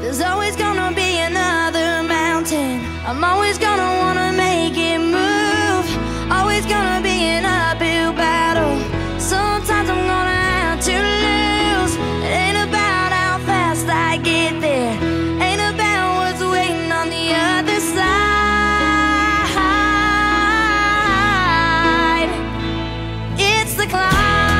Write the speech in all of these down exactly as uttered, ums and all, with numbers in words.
There's always gonna be another mountain. I'm always gonna wanna make it move. Always gonna be an uphill battle. Sometimes I'm gonna have to lose. It ain't about how fast I get there. Ain't about what's waiting on the other side. It's the climb.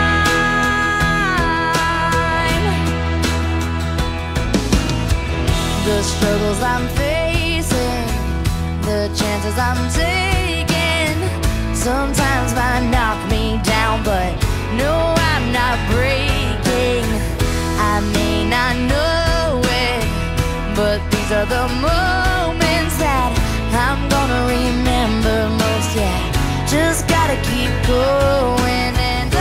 The struggles I'm facing, the chances I'm taking, sometimes might knock me down, but no, I'm not breaking. I may not know it, but these are the moments that I'm gonna remember most. Yeah, just gotta keep going and